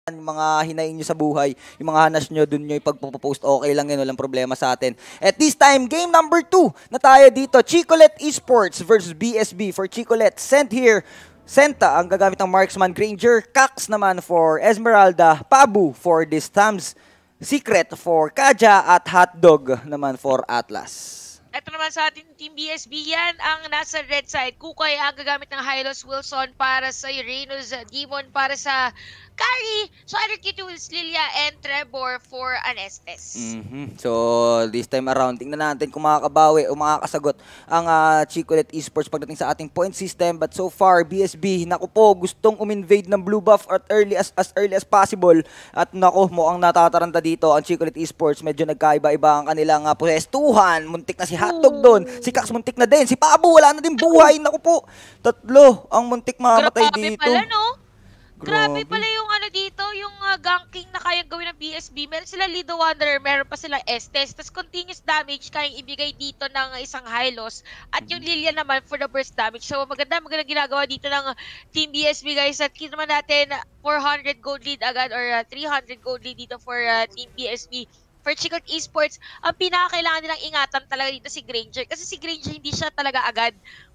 yung mga hinaing nyo sa buhay, yung mga hanas nyo, dun nyo ipagpo-post, okay lang yun, walang problema sa atin. At this time, game number 2 na tayo dito, Chicolet Esports versus BSB. For Chicolet, sent here, Senta ang gagamit ng Marksman Granger, Cax naman for Esmeralda, Pabu for this Tams, Secret for Kaja, at Hotdog naman for Atlas. Ito naman sa ating Team BSB, yan ang nasa red side. Kukay ang gagamit ng Hylos Wilson para sa Uranus Demon, para sa Kari, Shadow Kitul's Lilia, and Trevor for Anestes. So, this time around, tingnan natin kung makakabawi o makakasagot ang Chicolet Esports pagdating sa ating point system. But so far, BSB, naku po, gustong uminvade ng blue buff as early as possible. At naku, mukhang natataranta dito ang Chicolet Esports. Medyo nagkaiba-iba ang kanilang pwestuhan. Muntik na si Hotdog doon. Si Cax muntik na din. Si Pabu, wala na din buhay. Naku po, tatlo ang muntik mamatay dito. Grabe pala, no? Grabe pala yung dito, yung ganking na kayang gawin ng BSB. Meron sila Lido Wanderer, meron pa sila Estes. Tapos continuous damage kayang ibigay dito ng isang Hylos. At yung Lilia naman for the burst damage. So maganda ginagawa dito ng Team BSB, guys. At kita naman natin 400 gold lead agad or 300 gold lead dito for Team BSB. For Chicolet Esports, ang pinakakailangan nilang ingatan talaga dito si Granger. Kasi si Granger hindi siya talaga agad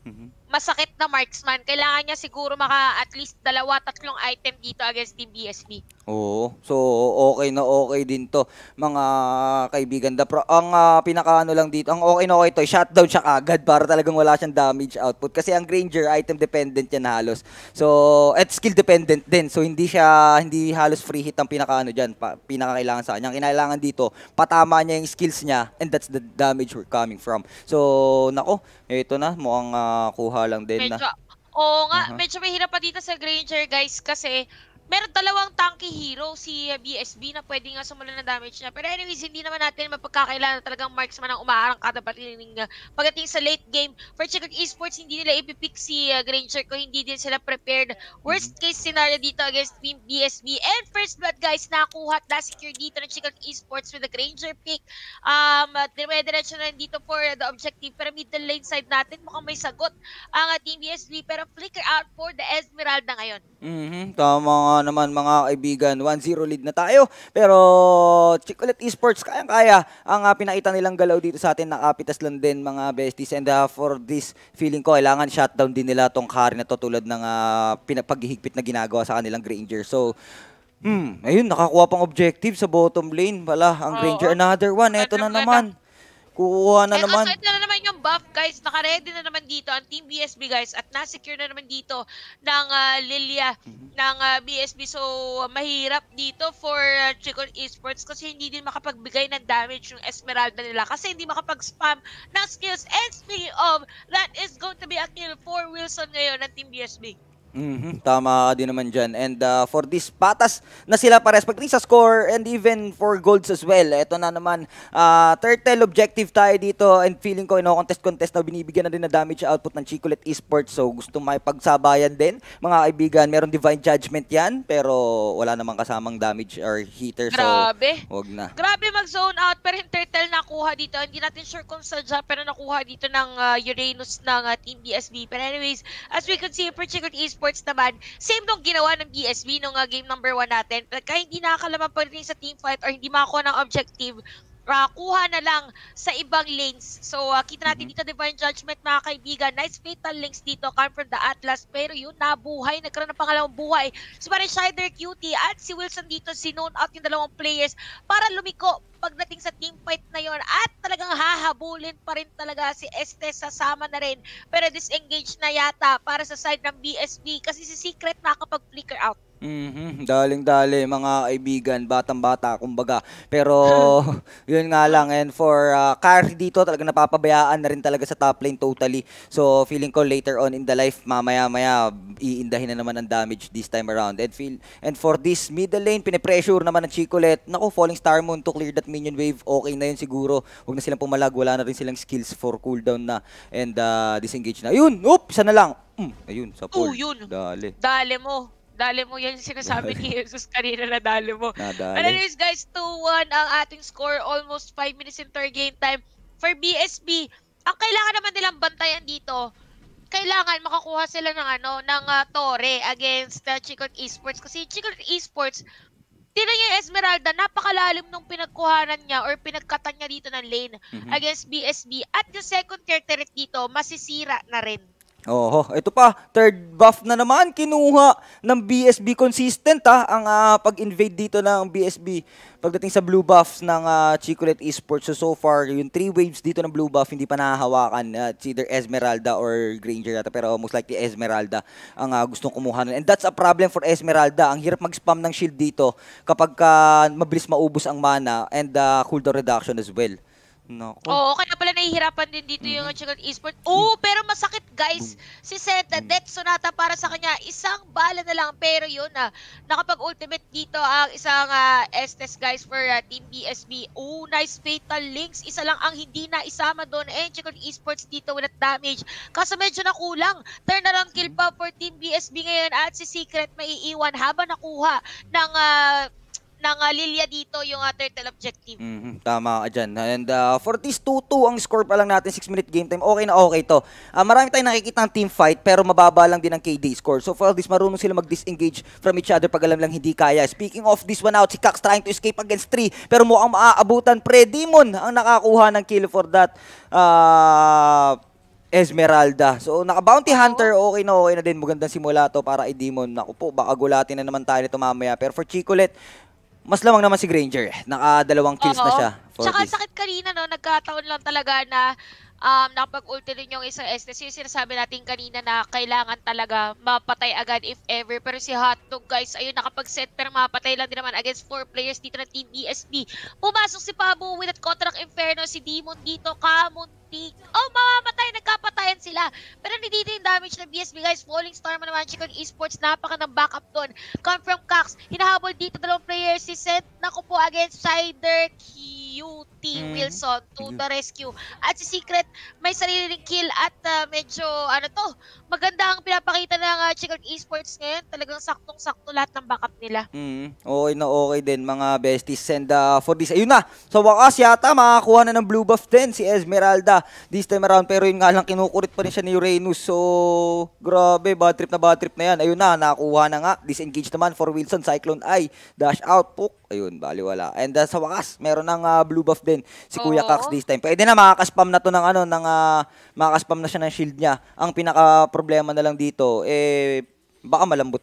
masakit na marksman. Kailangan niya siguro at least 2-3 item dito against Team BSB. Oo. So, okay na okay din to, mga kaibigan. Ang pinakaano lang dito, ang okay na okay to, shutdown siya agad para talagang wala siyang damage output. Kasi ang Granger, item dependent yan halos. So, at skill dependent din. So, hindi halos free hit ang pinakaano dyan, pinakakailangan sa kanya. Ang kinailangan dito, patama niya yung skills niya, and that's the damage we're coming from. So, nako, ito na, mukhang kuha lang din medyo, na. Oo nga, medyo mahirap pa dito sa Granger, guys, kasi meron dalawang tanky hero si BSB na pwede nga sumulan ng damage niya. Pero anyways, hindi naman natin mapagkakailangan talagang marksman ang umaarangkada pagdating sa late game. For Chicolet Esports, hindi nila ipipick si Granger kung hindi din sila prepared. Worst case scenario dito against Team BSB. And first blood, guys, nakuha at na-secure dito ng Chicolet Esports with the Granger pick. Dire-diretso na dito for the objective. Pero middle lane side natin, mukhang may sagot ang Team BSB. Pero flicker out for the Esmeralda ngayon. Tama nga naman, mga kaibigan, 1-0 lead na tayo. Pero Chicolet Esports, kayang-kaya ang pinakita nilang galaw dito sa atin. Nakapitas lang din, mga besties. And for this, feeling ko, kailangan shutdown din nila tong carry na to tulad ng paghihigpit na ginagawa sa kanilang Granger. So, ayun, nakakuha pang objective sa bottom lane. Wala, ang Granger, another one. Eto na naman. Kukuha na naman. Ito na naman yung buff, guys. Naka-ready na naman dito ang Team BSB, guys. At na-secure na naman dito ng Lilia ng BSB. So, mahirap dito for Chicolet Esports kasi hindi din makapagbigay ng damage yung Esmeralda nila. Kasi hindi makapag-spam ng skills. And speaking of, that is going to be a kill for Wilson ngayon ng Team BSB. Tama ka din naman dyan. And for this, patas na sila pares pagdating sa score and even for golds as well. Ito na naman, turtle objective tayo dito and feeling ko contest na binibigyan na din na damage output ng Chicolet Esports. So gusto makipagsabayan din, mga kaibigan. Meron divine judgment yan, pero wala namang kasamang damage or heater. Grabe. So wag na. Grabe mag-zone out, pero yung turtle nakuha dito. Hindi natin sure kung sadya, pero nakuha dito ng Uranus ng Team BSB. But anyways, as we can see for Chicolet Esports naman, same nung ginawa ng BSB nung game number 1 natin. Kaya hindi nakakalaman pa rin sa team fight or hindi makakuha ng objective, kuha na lang sa ibang lanes. So, kita natin dito Divine Judgment, mga kaibigan. Nice fatal links dito, come from the Atlas. Pero yun, nabuhay. Nagkaroon ng pangalawang buhay. So, parang Shider Cutie at si Wilson dito, sinone out yung dalawang players para lumiko pagdating sa team fight na yon. At talagang hahabulin pa rin talaga si Estes, sasama na rin. Pero disengage na yata para sa side ng BSB kasi si Secret nakapag-flicker out. Daling-dali, mga kaibigan, batang-bata kumbaga. Pero yun nga lang, and for carry dito talaga napapabayaan na rin talaga sa top lane totally. So feeling ko later on in the life, mamaya-maya iindahin na naman ang damage this time around. And for this middle lane, pinipressure naman ng Chicolet. Naku, Falling Star Moon to clear that minion wave. Okay na yun siguro. Huwag na silang pumalag, wala na rin silang skills for cooldown na and disengage na. Ayun, isa na lang. Ayun, sa pool. Yun. Dali mo. Dali mo, yan yung sinasabi ni Jesus kanina na dali mo. Nadali. And anyways, guys, 2-1 ang ating score. Almost 5 minutes into our game time. For BSB, ang kailangan naman nilang bantayan dito, kailangan makakuha sila ng Torre against Chicolet Esports. Kasi Chicolet Esports, Tignan niyo yung Esmeralda, napakalalim nung pinagkuhanan niya or pinagkatan niya dito ng lane Mhm. against BSB. At yung second tier turret dito, masisira na rin. Oho, ito pa, third buff na naman kinuha ng BSB. Consistent ang pag-invade dito ng BSB pagdating sa blue buffs ng Chicolet Esports. So far, yung 3 waves dito ng blue buff hindi pa nahahawakan. It's either Esmeralda or Granger yata, pero most likely Esmeralda ang gustong kumuha nun. And that's a problem for Esmeralda. Ang hirap mag-spam ng shield dito kapag mabilis maubos ang mana and cooldown reduction as well. Nako. Oo, kaya pala nahihirapan din dito yung Chicolet Esports. Oo, pero masakit guys. Si Seta, Death Sonata para sa kanya, isang bala na lang. Pero yun nakapag-ultimate dito ang isang Estes guys for Team BSB. Oh, nice Fatal Links. Isa lang ang hindi na isama doon. And Chicolet Esports dito without damage. Kaso medyo nakulang. Turnaround kill pa for Team BSB ngayon. At si Secret maiiwan habang nakuha ng Lilia dito yung turtle objective. Tama ka dyan. And for this 2-2 ang score pa lang natin, 6-minute game time, okay na okay to. Marami tayong nakikita ng team fight pero mababa lang din ang KD score. So for this, marunong sila mag-disengage from each other pag alam lang hindi kaya. Speaking of this one out, si Cax trying to escape against 3 pero mukhang maaabutan. Demon ang nakakuha ng kill for that Esmeralda. So, naka-bounty hunter, okay na din. Magandang simula to para i-demon. Naku po, baka gulatin na naman tayo nito mamaya. Pero for Chicolet, mas lamang naman si Granger. Naka-2 kills na siya. Tsaka sakit kanina, no? Nagkataon lang talaga na nakapag-ulti rin yung isang Estes. Yung sinasabi natin kanina na kailangan talaga mapatay agad if ever. Pero si Hotdog, guys, ayun, nakapag-set pero mapatay lang din naman against 4 players dito ng Team BSB. Pumasok si Pabo with that Contract Inferno. Si Demon dito, kamuntik. Oh, mamamatay, nagkapatayan sila. Pero hindi dito yung damage ng BSB, guys. Falling Star mo naman, Chicolet Esports, napaka ng backup doon. Come from Cax, hinahabol dito 2 players. Si Seth, naku po, against Sider, QT Wilson to the rescue. At si Secret, may sarili ring kill at medyo, maganda ang pinapakita ng Chicolet Esports ngayon. Talagang saktong-sakto lahat ng backup nila. Okay na okay din mga besties. And for this, ayun na. Sa wakas yata, makakuha na ng blue buff din si Esmeralda this time around. Pero yun nga lang, kinukurit pa rin siya ni Uranus. So, grabe, bad trip na yan. Ayun na, nakuha na nga. Disengage naman for Wilson, Cyclone Eye. Dash out, poke. Ayun, baliwala. And sa wakas, meron ng blue buff din si Kuya Cax this time. Pwede na makakaspam na to ng makakaspam na siya ng shield niya. Ang pinaka problema na lang dito baka malambot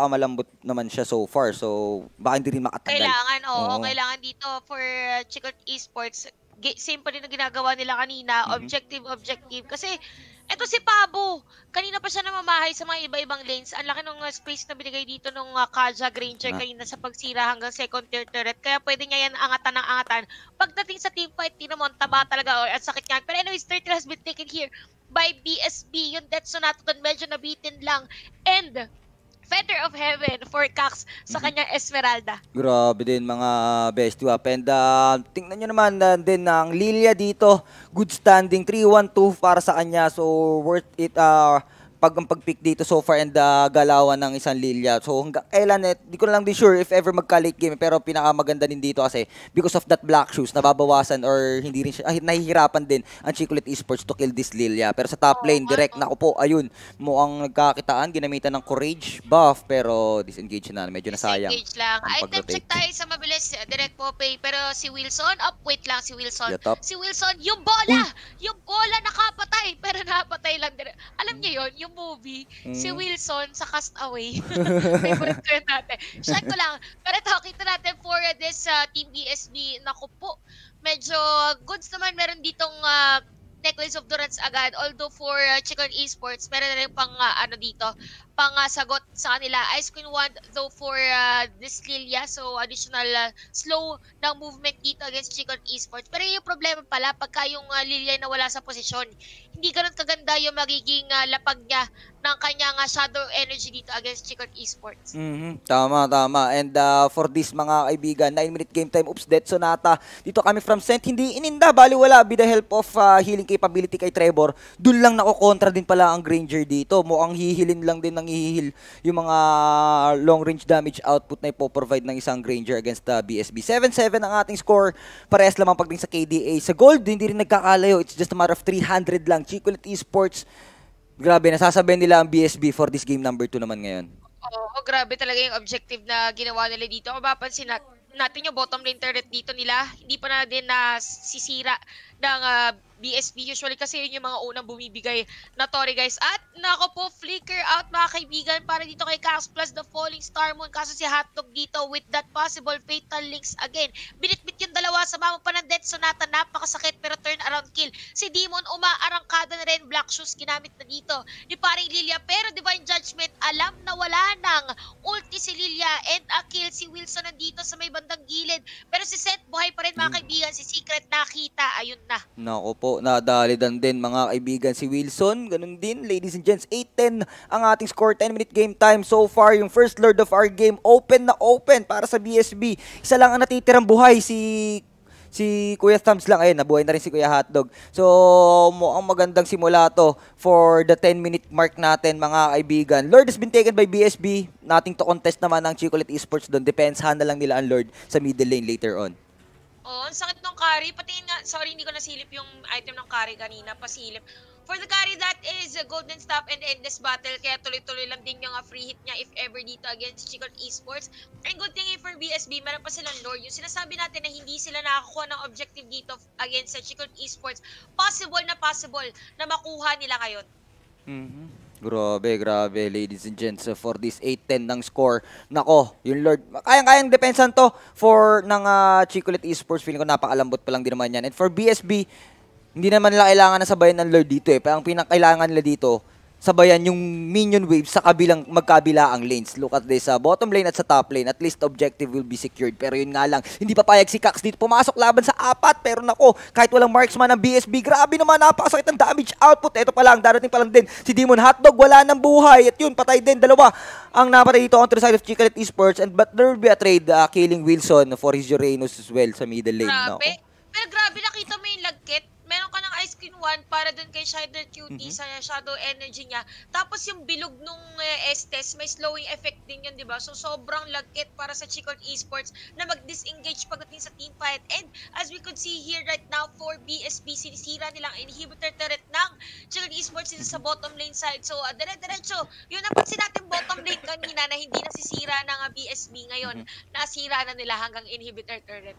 naman siya so far. So baka hindi rin makatagal. Kailangan dito for Chicolet Esports. Same pa rin ang ginagawa nila kanina, objective kasi eto si Pabo, kanina pa siya namamahay sa mga iba-ibang lanes. Ang laki ng space na binigay dito nung Kaja Granger kanina sa pagsira hanggang second tier turret. Kaya pwede niya yan angatan ng angatan. Pagdating sa team fight, tinamon, taba talaga at sakit niyan. Pero anyways, turtle has been taken here by BSB. Yung Death Sonata doon medyo nabitin lang. And Feather of Heaven for Cax sa kanyang Esmeralda. Grabe din mga best two up. And tingnan nyo naman din ang Lilia dito. Good standing. 3-1-2 para sa kanya. So worth it pag-pick dito so far and galawan ng isang Lilia. So hanggang kailan, di ko na lang din sure if ever magka-late game. Pero pinakamaganda din dito kasi because of that black shoes, nababawasan or hindi rin siya, nahihirapan din ang Chicolet Esports to kill this Lilia. Pero sa top lane, direct na po, ayun, mukhang nagkakitaan, ginamitan ng courage buff, pero disengage na, medyo nasayang. Disengage lang. Item check tayo sa mabilis, direct po pay. Pero si Wilson, wait lang, si Wilson. Si Wilson, yung bola nakapatay, pero napatay lang. Alam niyo yun, yung movie, si Wilson sa Castaway. Favorite ko yun natin. Check ko lang. Pero ito, kita natin for this Team BSB. Naku po, medyo goods naman. Meron ditong Necklace of Durance agad. Although for Chicolet Esports, meron na rin pang pang sagot sa kanila. Ice Queen Wand though for this Lilia. So additional slow ng movement dito against Chicolet Esports. Pero yung problema pala, pagka yung Lilia na wala sa posisyon, hindi ganun kaganda yung magiging lapag niya ng kanyang shadow energy dito against Chicolet Esports. Tama. And for this mga kaibigan, 9-minute game time. Oops, Death Sonata. Dito kami from Sent. Hindi ininda, baliwala. With the help of healing capability kay Trevor, dun lang nakokontra din pala ang Granger dito. Mukhang hihilin lang din ng hihil yung mga long range damage output na ipoprovide ng isang Granger against BSB. 7-7 ang ating score. Parehas lamang pagdating sa KDA. Sa gold, hindi rin nagkakalayo. It's just a matter of 300 lang. Chicolet Esports, grabe, nasasabihin nila ang BSB for this game number 2 naman ngayon. Oh, grabe talaga yung objective na ginawa nila dito. Kung mapapansin natin yung bottom lane turret dito nila, hindi pa na din nasisira ng BSB. Usually kasi yun yung mga unang bumibigay na Tori guys. At nako po, flicker out mga kaibigan para dito kay Cax plus the Falling Star Moon. Kaso si Hotdog dito with that possible fatal links again. Binitbit yung dalawa sa mama pa ng Death Sonata. Napakasakit pero turn around kill. Si Demon umaarangkada na rin. Black Shoes ginamit na dito ni paring Lilia. Pero Divine Judgment alam na wala nang ulti si Lilia and a kill si Wilson nandito sa may bandang gilid. Pero si Seth buhay pa rin mga kaibigan. Si Secret nakita. Ayun na. Nako po, nadalidan din mga kaibigan si Wilson. Ganun din, ladies and gents, 8-10 ang ating score, 10-minute game time. So far, yung first lord of our game, open na open para sa BSB. Isa lang ang natitirang buhay, si Kuya Thumbs lang. Ayun, nabuhay na rin si Kuya Hotdog. So, mukhang magandang simula to for the 10-minute mark natin, mga kaibigan. Lord has been taken by BSB. Nothing to contest naman ng Chicolet Esports doon. Depensahan na lang nila ang Lord sa middle lane later on. Oh, ang sakit ng carry. Patingin nga, sorry hindi ko nasilip yung item ng carry kanina, pasilip. For the carry, that is a Golden Staff and Endless Battle, kaya tuloy-tuloy lang din yung free hit niya if ever dito against Chicolet Esports. And good thing for BSB, meron pa silang Lord. Yung sinasabi natin na hindi sila nakakuha ng objective dito against Chicolet Esports, possible na makuha nila ngayon. Grabe, ladies and gents, for this 8-10 ng score. Nako, yung Lord, kayang-kayang depensan to for ng Chicolet Esports. Feeling ko napakalambot pa lang din naman yan. And for BSB, hindi naman nila kailangan na sabayan ng Lord dito eh. Ang pinakailangan nila dito, sabayan yung minion wave sa magkabilaang lanes. Look at this, bottom lane at sa top lane, at least objective will be secured. Pero yun nga lang, hindi papayag si Cax dito. Pumasok laban sa 4, pero nako, kahit walang marksman ng BSB, grabe naman, napakasakit ang damage output. Ito pa lang, darating pa lang din si Demon. Hotdog, wala ng buhay. At yun, patay din, dalawa ang napatay dito on the side of Chicolet Esports. But there will be a trade killing Wilson for his Uranus as well sa middle lane. Grabe. Pero grabe, nakita mo yung lagkit. Meron ka ng Ice Queen 1 para dun kay Shider Cutie sa Shadow Energy niya. Tapos yung bilog nung Estes, may slowing effect din yun, di ba? So, sobrang lagkit para sa Chicolet Esports na mag-disengage pagdating sa team fight. And as we could see here right now for BSB, sinisira nilang inhibitor turret ng Chicolet Esports dito sa bottom lane side. So, dire-diretso, yung napansin natin bottom lane kanina na hindi nasisira ng BSB ngayon, nasira na nila hanggang inhibitor turret.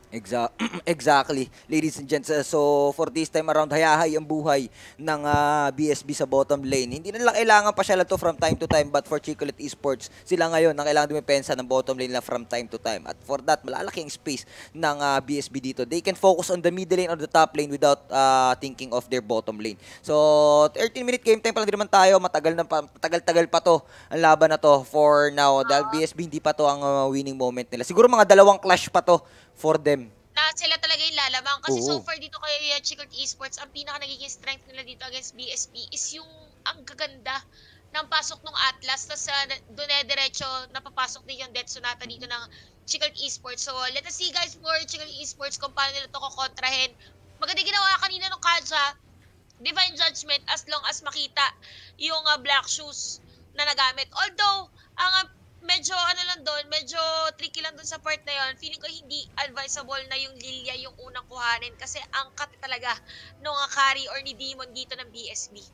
Exactly, ladies and gents. So, for this time around, hayahay ang buhay ng BSB sa bottom lane. Hindi na lang kailangan pa siya to from time to time, but for Chicolet Esports, sila ngayon na kailangan dumepensa ng bottom lane na from time to time. At for that, malalaki ang space ng BSB dito. They can focus on the middle lane or the top lane without thinking of their bottom lane. So, 13-minute game time pa lang din naman tayo. Matagal-tagal pa to ang laban na to for now. Dahil BSB hindi pa to ang winning moment nila. Siguro mga dalawang clash pa to for them. Na sila talaga yung lalamang. Kasi so far dito kay Chicolet Esports, ang pinaka nagiging strength nila dito against BSB is yung ang gaganda ng pasok ng Atlas. Tapos diretso napapasok din yung Death Sonata dito ng Chicolet Esports. So let us see guys for Chicolet Esports kung paano nila ito kukontrahin. Maganda ginawa kanina ng Kaja, Divine Judgment, as long as makita yung Black Shoes na nagamit. Although, ang medyo medyo tricky lang doon sa part na yon. Feeling ko hindi advisable na yung Lilia yung unang kuhanin kasi ang cut talaga nung carry or ni Demon dito ng BSB.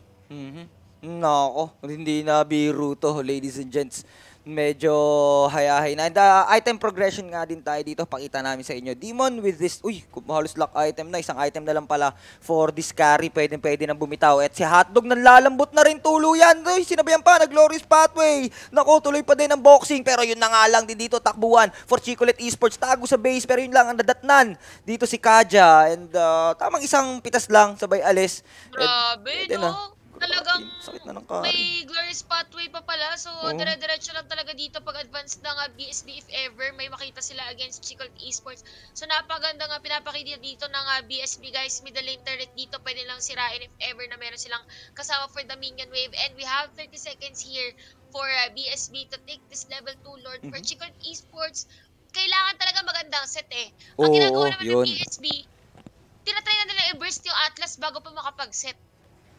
Nako, hindi na biro to, ladies and gents. Medyo hayahay na. And item progression nga din tayo dito. Pakita namin sa inyo. Demon with this, halos lock item na. Isang item na lang pala for this carry. Pwede nang bumitaw. At si Hotdog nanlalambot na rin tuluyan. Sinabihan pa na Glorious Pathway. Nako, tuloy pa din ang boxing. Pero yun na nga lang din dito. Takbuhan for Chicolet Esports. Tago sa base. Pero yun lang ang nadatnan. Dito si Kaja. And tamang isang pitas lang. Sabay alis. Grabe, no? Talagang may Glorious Pathway pa pala. So, dire-diretso lang talaga dito pag-advance ng BSB if ever may makita sila against Chicolet Esports. So, napaganda nga pinapakita dito ng BSB guys. Middle lane turret dito pwede lang sirain if ever na meron silang kasama for the minion wave. And we have 30 seconds here for BSB to take this level 2 Lord. For Chicolet Esports, kailangan talaga magandang set eh. Ang ginagawa naman ng BSB, tinatry na nila i-burst yung Atlas bago pa makapag-set.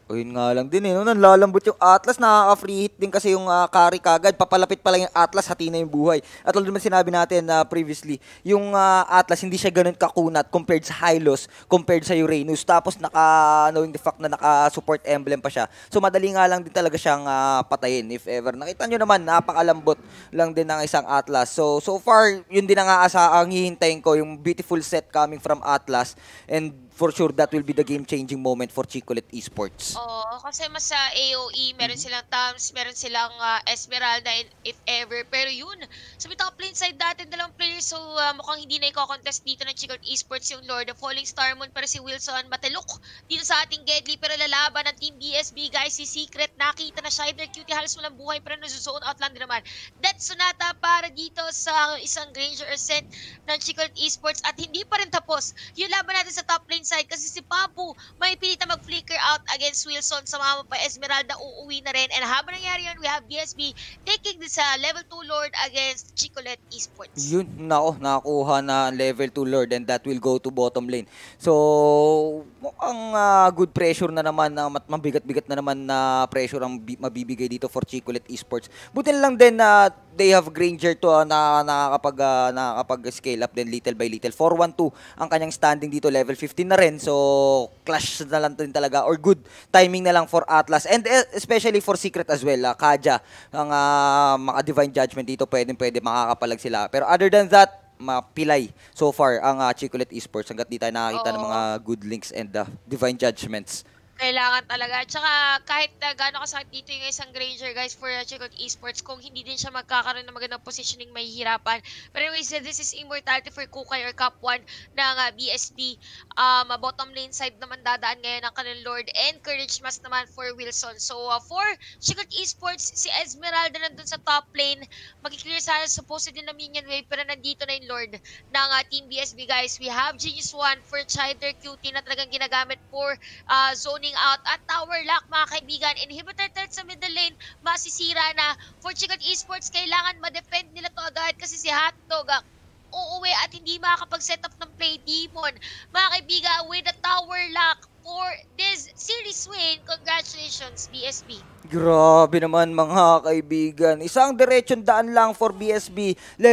Ayun nga lang din eh, no? Nanlalambot yung Atlas, nakaka-free hit din kasi yung carry kagad. Papalapit pa lang yung Atlas, hati na yung buhay. At tulad naman sinabi natin na previously, yung Atlas hindi siya ganun kakunat compared sa Hylos, compared sa Uranus. Tapos knowing the fact na naka-support emblem pa siya. So madali nga lang din talaga siyang patayin if ever. Nakita nyo naman, napakalambot lang din ng isang Atlas. So far, yun din ang ang hihintayin ko, yung beautiful set coming from Atlas. And for sure, that will be the game-changing moment for Chicolet Esports. Oo, kasi mas sa AOE, meron silang Tams, meron silang Esmeralda if ever. Pero yun, sa top lane side natin, dalawang players, so mukhang hindi na i-contest dito ng Chicolet Esports yung Lord of Falling Star Moon, pero si Wilson matelok dito sa ating Gedli, pero lalaban ng Team BSB, guys, si Secret, nakita na siya, either cutie halos walang buhay, pero nasa-zone out lang din naman. Death Sonata para dito sa isang Granger Ascent ng Chicolet Esports, at hindi pa rin tapos yung laban natin sa top lane side, kasi si Papu may pilitan mag-flicker out against Wilson, sama pa Esmeralda, uuwi na rin. And habang nangyari yun, we have BSB taking this level 2 Lord against Chicolet Esports. Yun, nakakuha na level 2 Lord, and that will go to bottom lane. So, mukhang good pressure na naman, na mabigat-bigat na naman na pressure ang mabibigay dito for Chicolet Esports. Buti na lang din na they have Granger to na nakakapag-scale up din little by little. 4-1-2 ang kanyang standing dito, level 15 na rin. So, clash na lang din talaga, or good timing na lang for Atlas, and especially for Secret as well. Kaja, ang mga Divine Judgment dito, pwede makakapalag sila. Pero other than that, mapilay so far ang Chicolet Esports hanggat di tayo nakakita ng mga good links and Divine Judgments. Kailangan talaga. At saka kahit gaano kasakit dito yung isang Granger, guys, for Chicolet Esports, kung hindi din siya magkakaroon ng magandang positioning, mahihirapan. But anyways, this is immortality for Kukay or Cup 1 ng BSB. Bottom lane side naman dadaan ngayon ang kanilang Lord, and Courage Mask naman for Wilson. So for Chicolet Esports, si Esmeralda nandun sa top lane. Magkiklear sana supposedly na minion wave, pero nandito na yung Lord ng Team BSB, guys. We have Genius 1 for Chider QT na talagang ginagamit for zoning out at tower lock, mga kaibigan. Inhibitor threat sa middle lane, masisira na. For Chicolet Esports, kailangan ma-defend nila to agad kasi si Hotdog uuwi at hindi makakapag-set up ng play demon. Mga kaibigan, with the tower lock for this series win, congratulations BSB. Grabe naman mga kaibigan. Isang diretsyon daan lang for BSB.